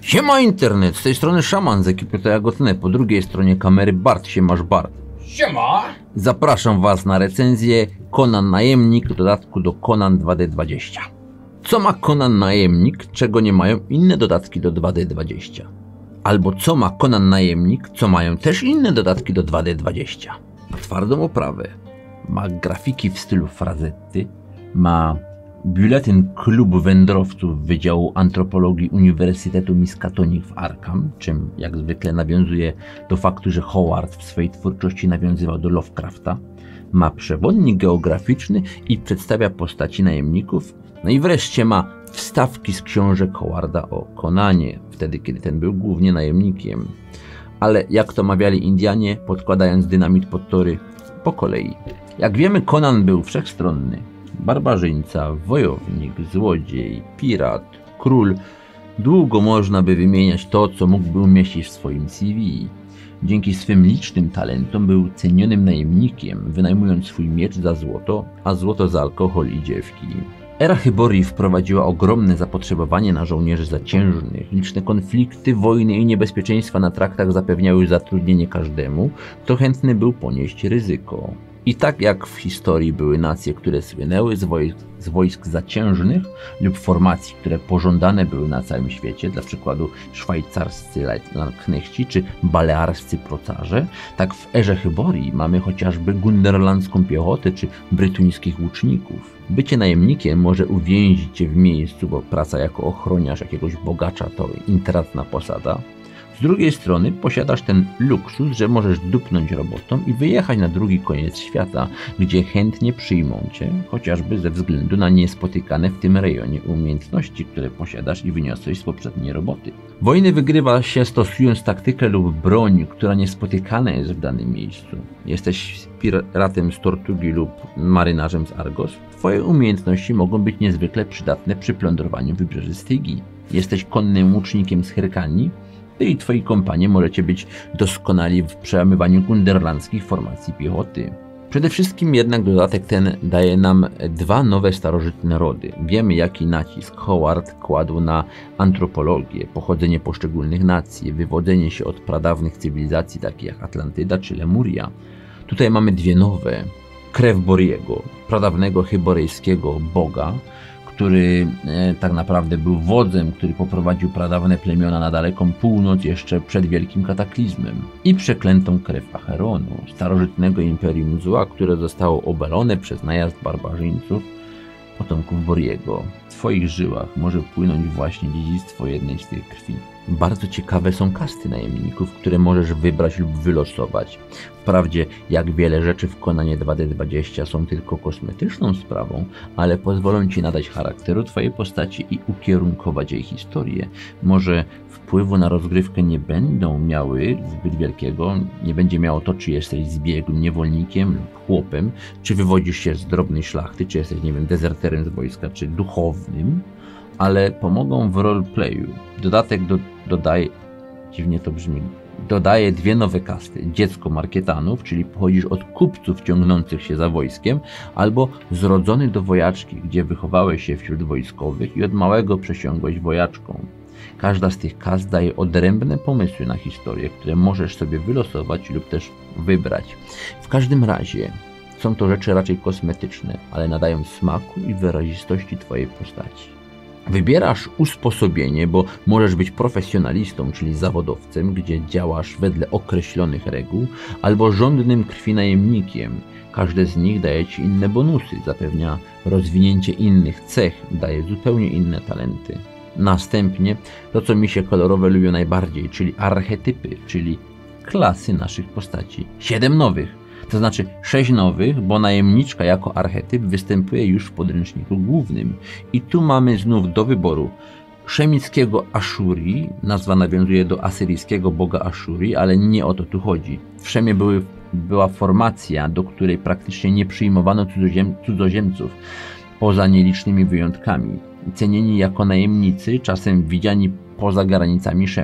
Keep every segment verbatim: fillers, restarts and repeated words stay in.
Siema internet, z tej strony Szaman z ekipy Tajagotne, po drugiej stronie kamery Bart, siemasz Bart. Siema! Zapraszam was na recenzję Conan Najemnik w dodatku do Conan dwa D dwadzieścia. Co ma Conan Najemnik, czego nie mają inne dodatki do dwa D dwadzieścia? Albo co ma Conan Najemnik, co mają też inne dodatki do dwa D dwadzieścia? Ma twardą oprawę, ma grafiki w stylu Frazetty, ma biuletyn Klubu Wędrowców Wydziału Antropologii Uniwersytetu Miskatonic w Arkham, czym jak zwykle nawiązuje do faktu, że Howard w swojej twórczości nawiązywał do Lovecrafta. Ma przewodnik geograficzny i przedstawia postaci najemników. No i wreszcie ma wstawki z książek Howarda o Conanie, wtedy kiedy ten był głównie najemnikiem. Ale jak to mawiali Indianie, podkładając dynamit pod tory, po kolei. Jak wiemy, Conan był wszechstronny. Barbarzyńca, wojownik, złodziej, pirat, król. Długo można by wymieniać to, co mógłby umieścić w swoim C V. Dzięki swym licznym talentom był cenionym najemnikiem, wynajmując swój miecz za złoto, a złoto za alkohol i dziewki. Era Hyborii wprowadziła ogromne zapotrzebowanie na żołnierzy zaciężnych. Liczne konflikty, wojny i niebezpieczeństwa na traktach zapewniały zatrudnienie każdemu, kto chętny był ponieść ryzyko. I tak jak w historii były nacje, które słynęły z wojsk, z wojsk zaciężnych lub formacji, które pożądane były na całym świecie, dla przykładu szwajcarscy Landsknechci czy balearscy procarze, tak w erze Hyborii mamy chociażby gunderlandzką piechotę czy brytyjskich łuczników. Bycie najemnikiem może uwięzić cię w miejscu, bo praca jako ochroniarz jakiegoś bogacza to intratna posada. Z drugiej strony posiadasz ten luksus, że możesz dupnąć robotą i wyjechać na drugi koniec świata, gdzie chętnie przyjmą cię, chociażby ze względu na niespotykane w tym rejonie umiejętności, które posiadasz i wyniosłeś z poprzedniej roboty. Wojny wygrywa się stosując taktykę lub broń, która niespotykana jest w danym miejscu. Jesteś piratem z Tortugi lub marynarzem z Argos. Twoje umiejętności mogą być niezwykle przydatne przy plądrowaniu wybrzeży Stygi. Jesteś konnym łucznikiem z Hyrkanii. Ty i twoi kompanie możecie być doskonali w przełamywaniu gunderlandzkich formacji piechoty. Przede wszystkim jednak dodatek ten daje nam dwa nowe starożytne rody. Wiemy, jaki nacisk Howard kładł na antropologię, pochodzenie poszczególnych nacji, wywodzenie się od pradawnych cywilizacji takich jak Atlantyda czy Lemuria. Tutaj mamy dwie nowe. Krew Boriego, pradawnego hyboryjskiego boga, który e, tak naprawdę był wodzem, który poprowadził pradawne plemiona na daleką północ jeszcze przed wielkim kataklizmem. I przeklętą krew Acheronu, starożytnego imperium zła, które zostało obalone przez najazd barbarzyńców, potomków Boriego. W twoich żyłach może płynąć właśnie dziedzictwo jednej z tych krwi. Bardzo ciekawe są kasty najemników, które możesz wybrać lub wylosować. Wprawdzie jak wiele rzeczy w Conanie dwa D dwadzieścia są tylko kosmetyczną sprawą, ale pozwolą ci nadać charakteru twojej postaci i ukierunkować jej historię. Może wpływu na rozgrywkę nie będą miały zbyt wielkiego, nie będzie miało to, czy jesteś zbiegłym niewolnikiem lub chłopem, czy wywodzisz się z drobnej szlachty, czy jesteś, nie wiem, dezerterem z wojska, czy duchownym, ale pomogą w roleplayu. Dodatek do, dodaje, dziwnie to brzmi, dodaje dwie nowe kasty. Dziecko markietanów, czyli pochodzisz od kupców ciągnących się za wojskiem, albo zrodzony do wojaczki, gdzie wychowałeś się wśród wojskowych i od małego przesiągłeś wojaczką. Każda z tych kast daje odrębne pomysły na historię, które możesz sobie wylosować lub też wybrać. W każdym razie są to rzeczy raczej kosmetyczne, ale nadają smaku i wyrazistości twojej postaci. Wybierasz usposobienie, bo możesz być profesjonalistą, czyli zawodowcem, gdzie działasz wedle określonych reguł, albo żądnym krwi najemnikiem. Każde z nich daje ci inne bonusy, zapewnia rozwinięcie innych cech, daje zupełnie inne talenty. Następnie to, co mi się kolorowe lubią najbardziej, czyli archetypy, czyli klasy naszych postaci. Siedem nowych. To znaczy sześć nowych, bo najemniczka jako archetyp występuje już w podręczniku głównym. I tu mamy znów do wyboru szemickiego Aszurii, nazwa nawiązuje do asyryjskiego boga Aszurii, ale nie o to tu chodzi. W Szemie były, była formacja, do której praktycznie nie przyjmowano cudzoziem, cudzoziemców, poza nielicznymi wyjątkami. Cenieni jako najemnicy, czasem widziani poza granicami Szemu.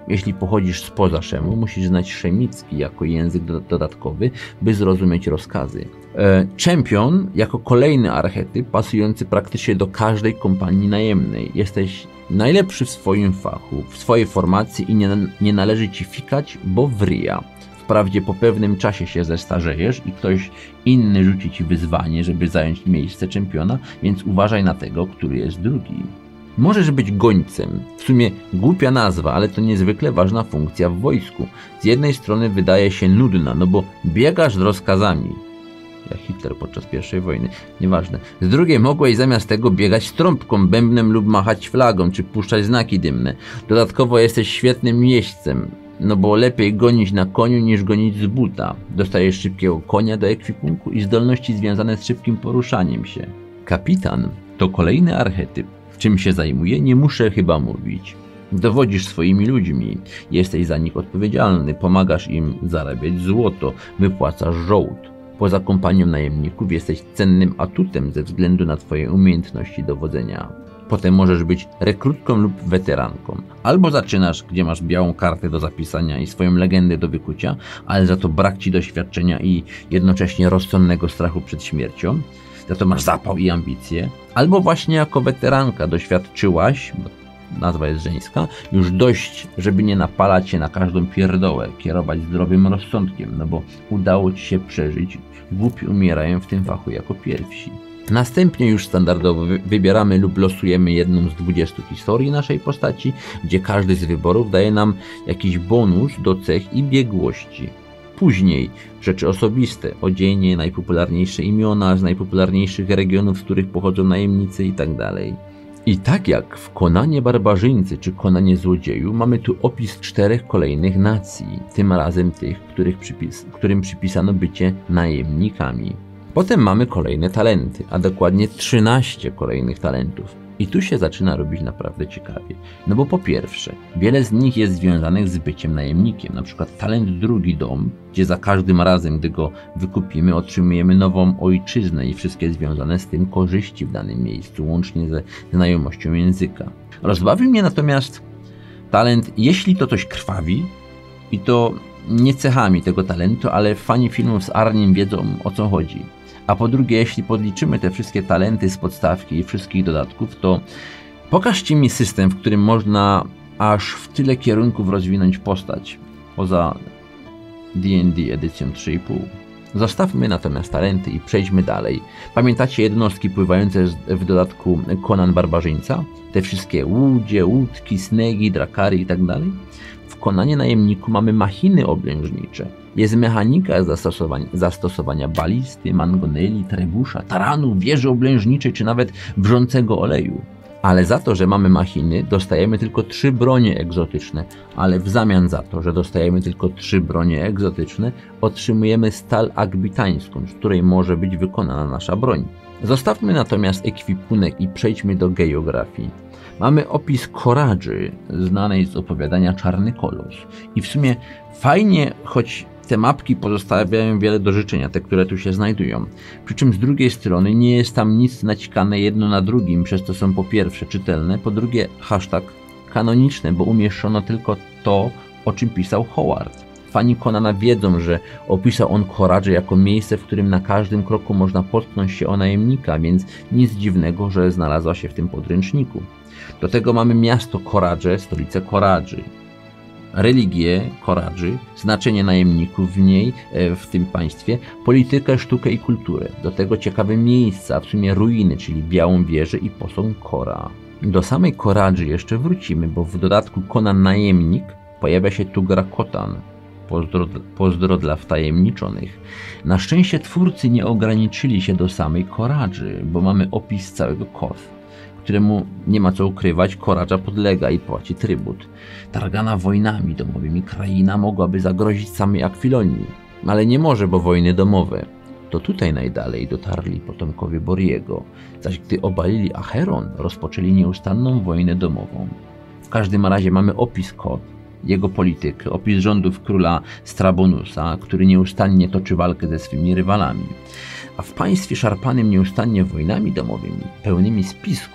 Jeśli pochodzisz spoza Szemu, musisz znać szemicki jako język do dodatkowy, by zrozumieć rozkazy. E, Czempion jako kolejny archetyp pasujący praktycznie do każdej kompanii najemnej. Jesteś najlepszy w swoim fachu, w swojej formacji i nie, nie należy ci fikać, bo wryja. Wprawdzie po pewnym czasie się zestarzejesz i ktoś inny rzuci ci wyzwanie, żeby zająć miejsce czempiona, więc uważaj na tego, który jest drugi. Możesz być gońcem. W sumie głupia nazwa, ale to niezwykle ważna funkcja w wojsku. Z jednej strony wydaje się nudna, no bo biegasz z rozkazami. Jak Hitler podczas pierwszej wojny. Nieważne. Z drugiej mogłeś zamiast tego biegać z trąbką, bębnem lub machać flagą, czy puszczać znaki dymne. Dodatkowo jesteś świetnym jeźdźcem. No bo lepiej gonić na koniu niż gonić z buta. Dostajesz szybkiego konia do ekwipunku i zdolności związane z szybkim poruszaniem się. Kapitan to kolejny archetyp. Czym się zajmuje, nie muszę chyba mówić. Dowodzisz swoimi ludźmi, jesteś za nich odpowiedzialny, pomagasz im zarabiać złoto, wypłacasz żołd. Poza kompanią najemników jesteś cennym atutem ze względu na twoje umiejętności dowodzenia. Potem możesz być rekrutką lub weteranką. Albo zaczynasz, gdzie masz białą kartę do zapisania i swoją legendę do wykucia, ale za to brak ci doświadczenia i jednocześnie rozsądnego strachu przed śmiercią. Za to masz zapał i ambicje. Albo właśnie jako weteranka doświadczyłaś, bo nazwa jest żeńska, już dość, żeby nie napalać się na każdą pierdołę, kierować zdrowym rozsądkiem, no bo udało ci się przeżyć. Głupi umierają w tym fachu jako pierwsi. Następnie już standardowo wybieramy lub losujemy jedną z dwudziestu historii naszej postaci, gdzie każdy z wyborów daje nam jakiś bonus do cech i biegłości. Później rzeczy osobiste, odzienie, najpopularniejsze imiona z najpopularniejszych regionów, z których pochodzą najemnicy itd. I tak jak w Konanie Barbarzyńcy czy Konanie Złodzieju mamy tu opis czterech kolejnych nacji, tym razem tych, których przypis, którym przypisano bycie najemnikami. Potem mamy kolejne talenty, a dokładnie trzynaście kolejnych talentów. I tu się zaczyna robić naprawdę ciekawie. No bo po pierwsze, wiele z nich jest związanych z byciem najemnikiem. Na przykład talent drugi dom, gdzie za każdym razem, gdy go wykupimy, otrzymujemy nową ojczyznę i wszystkie związane z tym korzyści w danym miejscu, łącznie ze znajomością języka. Rozbawił mnie natomiast talent, jeśli to coś krwawi, i to nie cechami tego talentu, ale fani filmów z Arnim wiedzą, o co chodzi. A po drugie, jeśli podliczymy te wszystkie talenty z podstawki i wszystkich dodatków, to pokażcie mi system, w którym można aż w tyle kierunków rozwinąć postać, poza D and D edycją trzy i pół. Zostawmy natomiast talenty i przejdźmy dalej. Pamiętacie jednostki pływające w dodatku Conan Barbarzyńca? Te wszystkie łudzie, łódki, snegi, drakary itd.? W Konanie Najemniku mamy machiny oblężnicze. Jest mechanika zastosowania, zastosowania balisty, mangoneli, trebusza, taranu, wieży oblężniczej czy nawet wrzącego oleju. Ale za to, że mamy machiny, dostajemy tylko trzy bronie egzotyczne, ale w zamian za to, że dostajemy tylko trzy bronie egzotyczne, otrzymujemy stal agbitańską, z której może być wykonana nasza broń. Zostawmy natomiast ekwipunek i przejdźmy do geografii. Mamy opis Koradży, znanej z opowiadania Czarny Kolos. I w sumie fajnie, choć te mapki pozostawiają wiele do życzenia, te, które tu się znajdują. Przy czym z drugiej strony nie jest tam nic naćkane jedno na drugim, przez co są po pierwsze czytelne, po drugie hashtag kanoniczne, bo umieszczono tylko to, o czym pisał Howard. Fani Konana wiedzą, że opisał on Koradżę jako miejsce, w którym na każdym kroku można potknąć się o najemnika, więc nic dziwnego, że znalazła się w tym podręczniku. Do tego mamy miasto Koradże, stolicę Koradży. Religię Koradży, znaczenie najemników w niej, w tym państwie, politykę, sztukę i kulturę. Do tego ciekawe miejsca, w sumie ruiny, czyli Białą Wieżę i posąg Kora. Do samej Koradży jeszcze wrócimy, bo w dodatku Conan Najemnik pojawia się tu gra Kotan. Pozdro, pozdro dla wtajemniczonych. Na szczęście twórcy nie ograniczyli się do samej Koradży, bo mamy opis całego Koth, któremu nie ma co ukrywać, Koradża podlega i płaci trybut. Targana wojnami domowymi kraina mogłaby zagrozić samej Akwilonii, ale nie może, bo wojny domowe. To tutaj najdalej dotarli potomkowie Boriego, zaś gdy obalili Acheron, rozpoczęli nieustanną wojnę domową. W każdym razie mamy opis Koth, jego politykę, opis rządów króla Strabonusa, który nieustannie toczy walkę ze swymi rywalami. A w państwie szarpanym nieustannie wojnami domowymi, pełnymi spisków,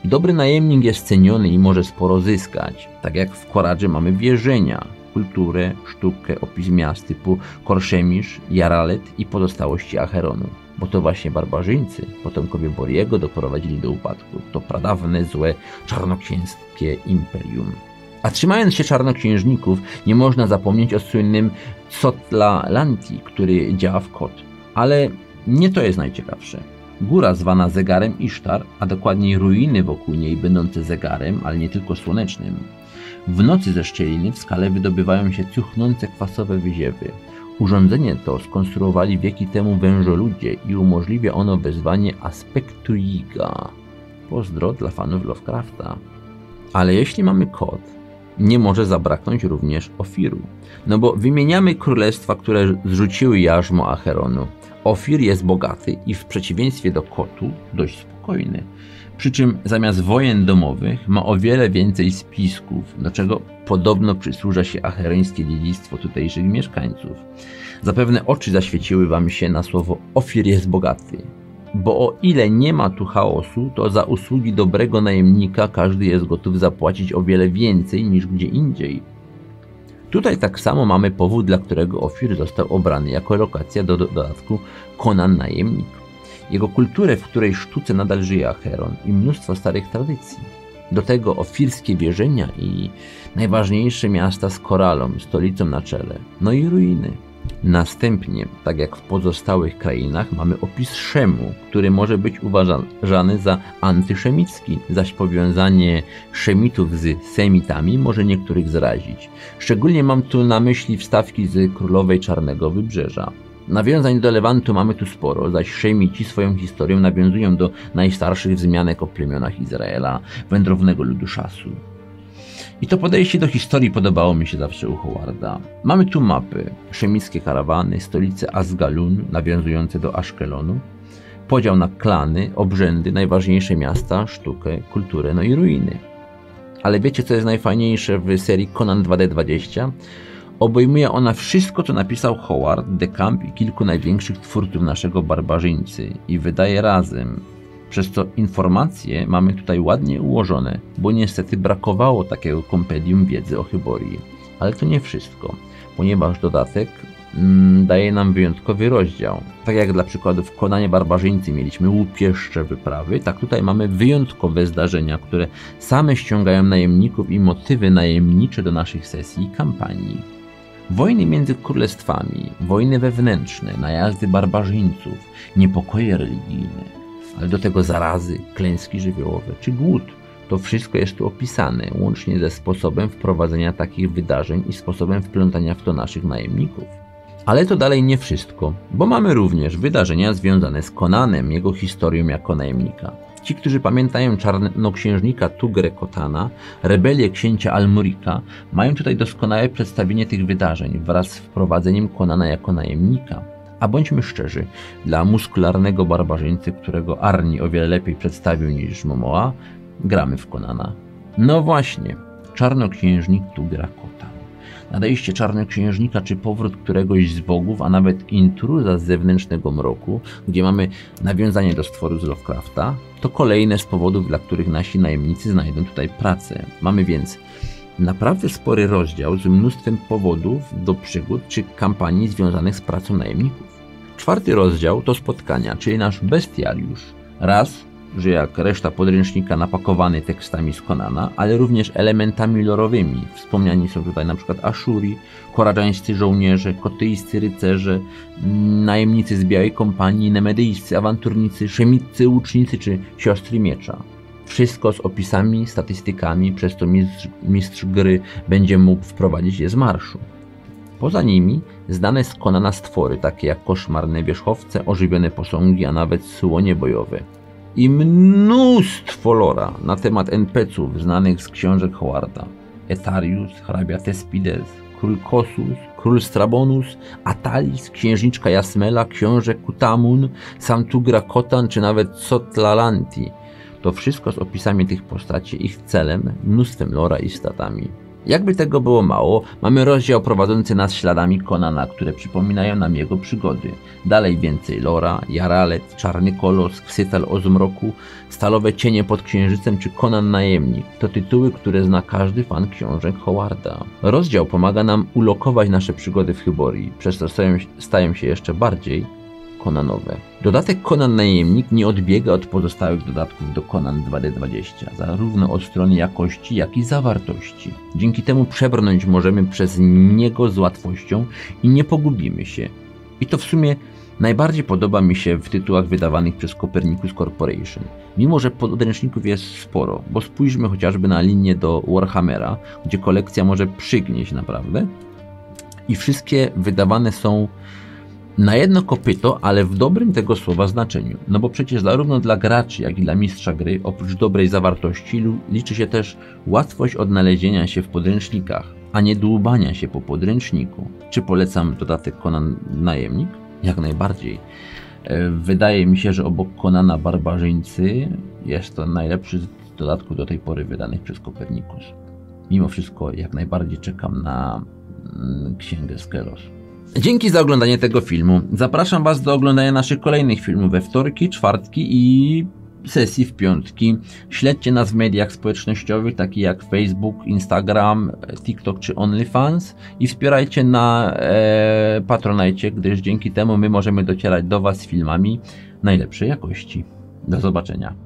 Dobry najemnik jest ceniony i może sporo zyskać. Tak jak w Koradży mamy wierzenia, kulturę, sztukę, opis miast typu Korszemisz, Jaralet i pozostałości Acheronu. Bo to właśnie barbarzyńcy, potomkowie Boriego, doprowadzili do upadku to pradawne, złe, czarnoksięskie imperium. A trzymając się czarnoksiężników, nie można zapomnieć o słynnym Sotla-Lanti, który działa w Kot. Ale nie to jest najciekawsze. Góra zwana zegarem Isztar, a dokładniej ruiny wokół niej będące zegarem, ale nie tylko słonecznym. W nocy ze szczeliny w skale wydobywają się cuchnące kwasowe wyziewy. Urządzenie to skonstruowali wieki temu wężoludzie i umożliwia ono wezwanie aspektu Yiga. Pozdro dla fanów Lovecrafta. Ale jeśli mamy Kot, nie może zabraknąć również Ofiru. No bo wymieniamy królestwa, które zrzuciły jarzmo Acheronu. Ofir jest bogaty i w przeciwieństwie do Kotu dość spokojny. Przy czym zamiast wojen domowych ma o wiele więcej spisków, do czego podobno przysłuża się acherońskie dziedzictwo tutejszych mieszkańców. Zapewne oczy zaświeciły wam się na słowo Ofir jest bogaty. Bo o ile nie ma tu chaosu, to za usługi dobrego najemnika każdy jest gotów zapłacić o wiele więcej niż gdzie indziej. Tutaj tak samo mamy powód, dla którego Ofir został obrany jako lokacja do dodatku Conan Najemnik. Jego kulturę, w której sztuce nadal żyje Acheron i mnóstwo starych tradycji. Do tego ofirskie wierzenia i najważniejsze miasta z Koralą, stolicą na czele. No i ruiny. Następnie, tak jak w pozostałych krainach, mamy opis Szemu, który może być uważany za antyszemicki, zaś powiązanie Szemitów z Semitami może niektórych zrazić. Szczególnie mam tu na myśli wstawki z Królowej Czarnego Wybrzeża. Nawiązań do Lewantu mamy tu sporo, zaś Szemici swoją historią nawiązują do najstarszych wzmianek o plemionach Izraela, wędrownego ludu Szasu. I to podejście do historii podobało mi się zawsze u Howarda. Mamy tu mapy, szemickie karawany, stolice Asgalun nawiązujące do Aszkelonu, podział na klany, obrzędy, najważniejsze miasta, sztukę, kulturę, no i ruiny. Ale wiecie, co jest najfajniejsze w serii Conan dwa D dwadzieścia? Obejmuje ona wszystko, co napisał Howard, De Camp i kilku największych twórców naszego barbarzyńcy i wydaje razem. Przez co informacje mamy tutaj ładnie ułożone, bo niestety brakowało takiego kompendium wiedzy o Hyborii. Ale to nie wszystko, ponieważ dodatek mm, daje nam wyjątkowy rozdział. Tak jak dla przykładu w Konanie Barbarzyńcy mieliśmy łupieszcze wyprawy, tak tutaj mamy wyjątkowe zdarzenia, które same ściągają najemników i motywy najemnicze do naszych sesji i kampanii. Wojny między królestwami, wojny wewnętrzne, najazdy barbarzyńców, niepokoje religijne, ale do tego zarazy, klęski żywiołowe czy głód. To wszystko jest tu opisane, łącznie ze sposobem wprowadzenia takich wydarzeń i sposobem wplątania w to naszych najemników. Ale to dalej nie wszystko, bo mamy również wydarzenia związane z Conanem, jego historią jako najemnika. Ci, którzy pamiętają czarnoksiężnika Tugre Kotana, rebelię księcia Almurika, mają tutaj doskonałe przedstawienie tych wydarzeń wraz z wprowadzeniem Conana jako najemnika. A bądźmy szczerzy, dla muskularnego barbarzyńcy, którego Arni o wiele lepiej przedstawił niż Momoa, gramy w Conana. No właśnie, czarnoksiężnik Tugra Kotan. Nadejście czarnoksiężnika czy powrót któregoś z bogów, a nawet intruza z zewnętrznego mroku, gdzie mamy nawiązanie do stworu z Lovecrafta, to kolejne z powodów, dla których nasi najemnicy znajdą tutaj pracę. Mamy więc naprawdę spory rozdział z mnóstwem powodów do przygód czy kampanii związanych z pracą najemników. Czwarty rozdział to spotkania, czyli nasz bestiariusz. Raz, że jak reszta podręcznika napakowany tekstami z Conana, ale również elementami lorowymi. Wspomniani są tutaj np. Aszuri, koradżańscy żołnierze, kotyjscy rycerze, najemnicy z Białej Kompanii, nemedyjscy awanturnicy, szemiccy łucznicy czy siostry miecza. Wszystko z opisami, statystykami, przez to mistrz, mistrz gry będzie mógł wprowadzić je z marszu. Poza nimi znane z Conana stwory, takie jak koszmarne wierzchowce, ożywione posągi, a nawet słonie bojowe. I mnóstwo lora na temat en pe ce ów znanych z książek Howarda. Etarius, hrabia Tespides, król Kosus, król Strabonus, Atalis, księżniczka Jasmela, książę Kutamun, sam Tugra Kotan czy nawet Sotla-Lanti. To wszystko z opisami tych postaci, ich celem, mnóstwem lora i statami. Jakby tego było mało, mamy rozdział prowadzący nas śladami Conana, które przypominają nam jego przygody. Dalej więcej Lora, Jaralet, Czarny Kolos, Ksytal o zmroku, Stalowe cienie pod księżycem czy Conan Najemnik. To tytuły, które zna każdy fan książek Howarda. Rozdział pomaga nam ulokować nasze przygody w Hyborii, przez co stają, stają się jeszcze bardziej Conanowe. Dodatek Conan Najemnik nie odbiega od pozostałych dodatków do Conan dwa D dwadzieścia, zarówno od strony jakości, jak i zawartości. Dzięki temu przebrnąć możemy przez niego z łatwością i nie pogubimy się. I to w sumie najbardziej podoba mi się w tytułach wydawanych przez Copernicus Corporation. Mimo że podręczników jest sporo, bo spójrzmy chociażby na linię do Warhammera, gdzie kolekcja może przygnieść naprawdę. I wszystkie wydawane są na jedno kopyto, ale w dobrym tego słowa znaczeniu. No bo przecież zarówno dla graczy, jak i dla mistrza gry, oprócz dobrej zawartości, liczy się też łatwość odnalezienia się w podręcznikach, a nie dłubania się po podręczniku. Czy polecam dodatek Conan Najemnik? Jak najbardziej. Wydaje mi się, że obok Conana Barbarzyńcy jest to najlepszy z dodatków do tej pory wydanych przez Copernicus. Mimo wszystko jak najbardziej czekam na mm, Księgę Skelos. Dzięki za oglądanie tego filmu. Zapraszam Was do oglądania naszych kolejnych filmów we wtorki, czwartki i sesji w piątki. Śledźcie nas w mediach społecznościowych takich jak Facebook, Instagram, TikTok czy OnlyFans i wspierajcie na e, Patronite, gdyż dzięki temu my możemy docierać do Was z filmami najlepszej jakości. Do zobaczenia.